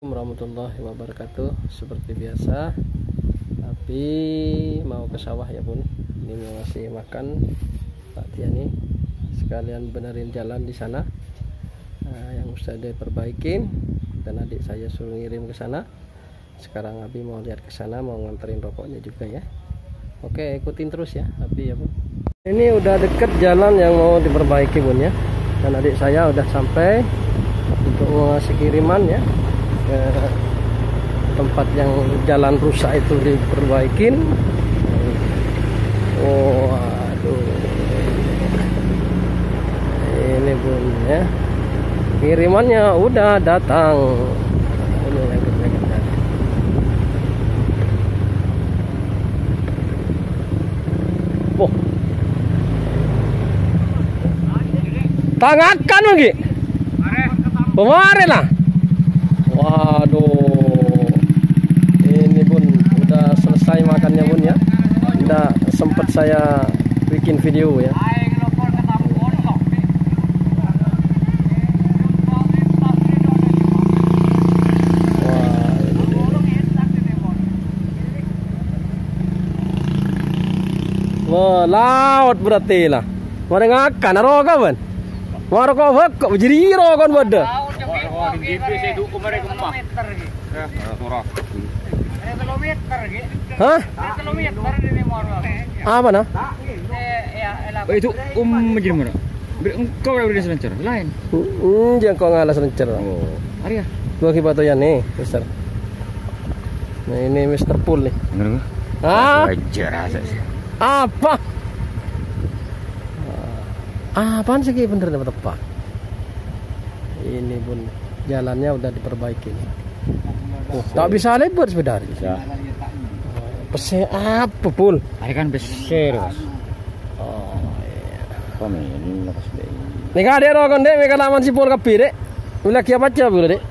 Warahmatullahi wabarakatuh. Seperti biasa, tapi mau ke sawah ya Bun. Ini mau ngasih makan Pak Tiani, sekalian benerin jalan di sana yang sudah diperbaikin, dan adik saya suruh ngirim ke sana. Sekarang Abi mau lihat ke sana, mau nganterin rokoknya juga ya. Oke, ikutin terus ya Abi ya Bun. Ini udah deket jalan yang mau diperbaiki Bun ya, dan adik saya udah sampai untuk ngasih kiriman ya ke tempat yang jalan rusak itu diperbaikin. Oh aduh, ini Bun ya, kirimannya udah datang. Ini lagi. Oh, tangakan lagi kemarin lah. Waduh, ini Bun udah selesai makannya Bun ya. Udah sempet saya bikin video ya. Wah, laut berarti lah. Mari ngakan aroga Bun. Mari kok jadi rogan beda. Hah? Apa nah? Itu menjadi mana? Kau udah selencer lain. Jangan kau ngalah selencer. Oh, Arya. Gua kibatoyan nih, Mister. Nah ini Mister Pool nih. Bener. Ah? Wajar sih. Apa? Apaan sih bener dapat tepat? Ini Bun, jalannya udah diperbaiki. Tak bisa lebar sepeda. Bisa. Pese apa Pul? Ada kan besar. Oh iya. Komen lepas deh. Nih ada rogan dek, mereka laman si Pul kapi dek. Ulah kia baca bulu dek.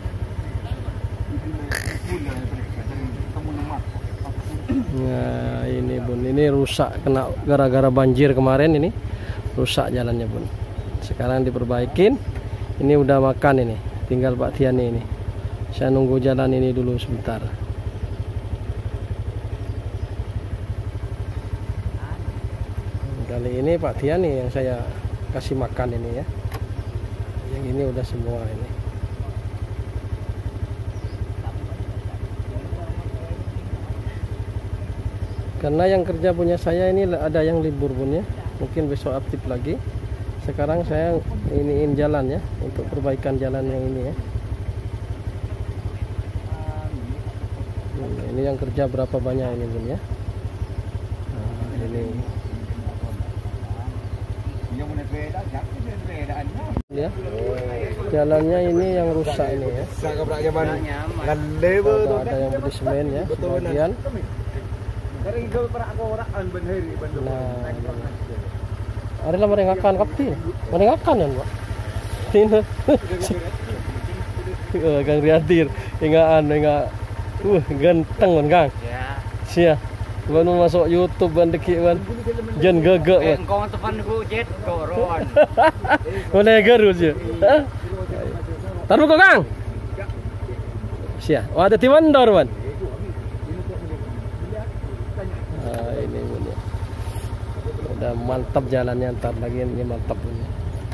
Nah ini Bun, ini rusak kena gara-gara banjir kemarin ini. Rusak jalannya Bun. Sekarang diperbaikin. Ini udah makan ini. Tinggal Pak Tiani ini. Saya nunggu jalan ini dulu sebentar. Kali ini Pak Tiani yang saya kasih makan ini ya. Yang ini udah semua ini. Karena yang kerja punya saya ini ada yang libur Bun ya. Mungkin besok aktif lagi. Sekarang saya iniin jalan ya, untuk perbaikan jalan yang ini ya. Ini yang kerja berapa banyak ini Bun ya. Nah, ini ya, jalannya ini yang rusak ini ya. Ada yang beli semen ya sebagian. Nah, ada lah merengakan kapi, merengakan ya Pak. Ini, Kang Riantir, ingaan, ganteng kan Kang. Sia, baru masuk YouTube ban deki ban, jen gegek ban. Kau tepan ku jet koron. Mana garus ya? Taruh kok Kang. Sia, oh ada timandor ban. Ini Bun ya. Udah mantap jalannya, ntar lagi ini mantap punya.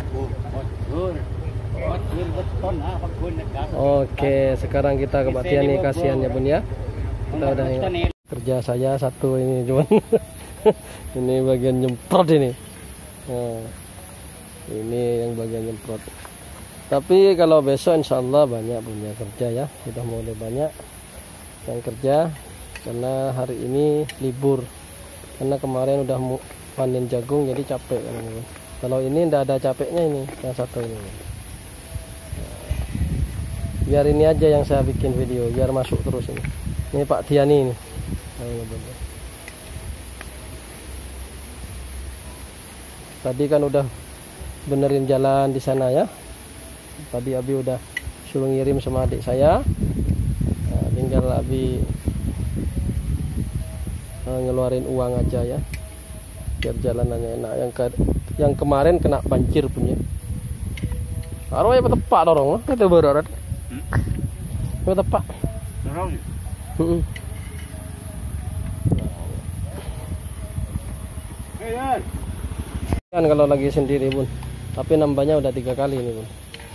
Oke, sekarang kita ke Pak Tiani, kasihan ya Bun ya. Kita udah kerja saya satu ini cuman ini bagian nyemprot ini. Nah, ini yang bagian nyemprot. Tapi kalau besok insya Allah banyak punya kerja ya. Sudah mulai banyak yang kerja karena hari ini libur. Karena kemarin udah panen jagung jadi capek kan. Kalau ini ndak ada capeknya ini yang satu ini. Biar ini aja yang saya bikin video biar masuk terus ini. Ini Pak Tiani ini. Tadi kan udah benerin jalan di sana ya. Tadi Abi udah suruh ngirim sama adik saya. Nah, tinggal Abi ngeluarin uang aja ya. Biar jalanannya enak. Yang kemarin kena banjir punya. Arwah ya tepak dorong, kita berat. Kau tepak. Heeh. Kan kalau lagi sendiri Bun, tapi nambahnya udah 3 kali ini Bun.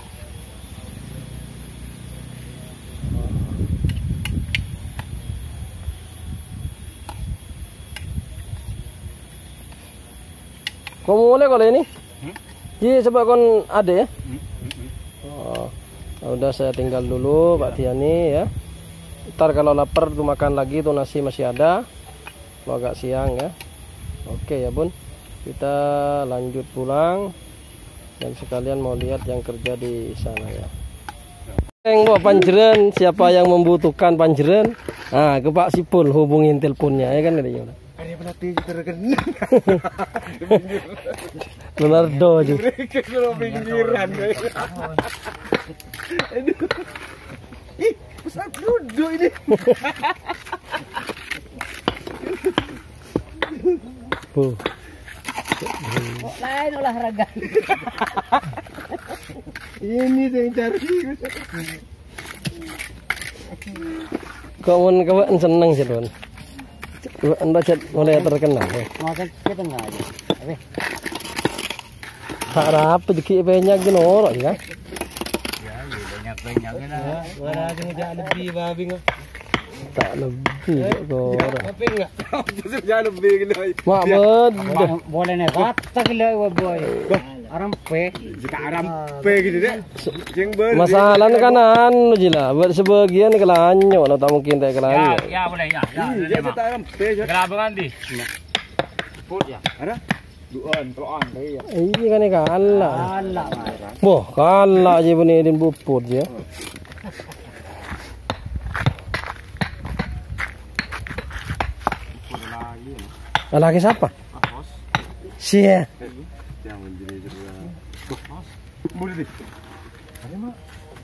Kau mulai kalau ini? Ji coba kon ada ya? Oh, udah saya tinggal dulu Pak Tiani ya. Ntar kalau lapar tuh makan lagi tuh nasi masih ada. Mau agak siang ya. Oke ya Bun. Kita lanjut pulang dan sekalian mau lihat yang kerja di sana ya. Bawa panjeren, siapa yang membutuhkan panjeren, nah ke Pak Sipul hubungin teleponnya ya kan katanya. Ada pelatih terkenal. Leonardo juga. Kalau pinggiran guys. Aduh. Ih, besar duduk ini. Kok lain olahraga. Ini yang cari. Kawan-kawan seneng sih Don. Anda mulai terkenal. Mau kita enggak aja. Oke. Tak rapi dikit banyak gini orang kan. Ya, banyak-banyak lah. Wala aja lebih babi enggak. Tak lebih orang. Tapi enggak. Jangan lebih gini. Mak bedah. Boleh nih kata gila boy. Arampe. Jika arampe gitu deh. Masalah kan anu jila, buat sebagian kelanyo, no tak mungkin tak kelanyo. Ya boleh ya. Ya kita arampe. Kenapa nanti? Put ya. Ada? Duan, peloan ya. Iya kan kalah. Kalah. Boh, kalah aja benih din buput ya. Lagi siapa? Sia. Jangan jadi boleh deh. Ada mak.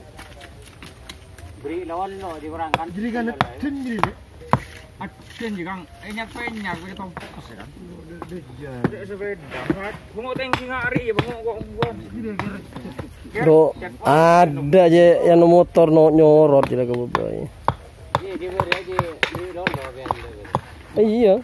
Beri lawan lo di orang kan. Jadi kan aden gini deh. Aden juga enyak-enyak kita tongkos ya kan. Dek sepeda. Bungo tengki ngari ya bungo kok buan. Bro, ada aja yang motor nyorot tidak ke bawah. Iya, dia beri aja di lo kan. Iya.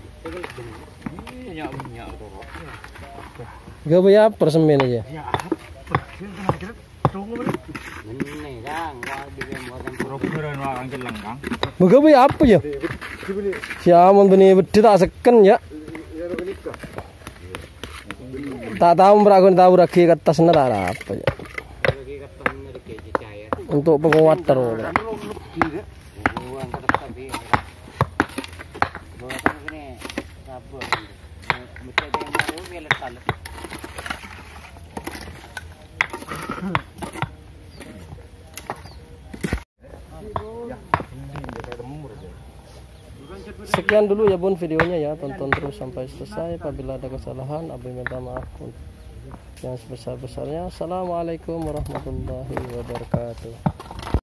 Iya minyak tuh. Gak bayar persemen aja. Ya, kita tunggu beri. Ini kan, wah di buatan Prokuran orang jelang kang. Gak bayar apa ya? Siaman benih bedi tak seken ya. Tak tahu berakun tahu lagi kata senar apa ya. lagi ketemu di keji cair. Untuk penguat terus. Buang ke depan di. Buatan gini, sabun. Mesti dia baru dia letak. Sekian dulu ya Bun videonya ya, tonton terus sampai selesai. Apabila ada kesalahan, Abi minta maaf yang sebesar-besarnya. Assalamualaikum warahmatullahi wabarakatuh.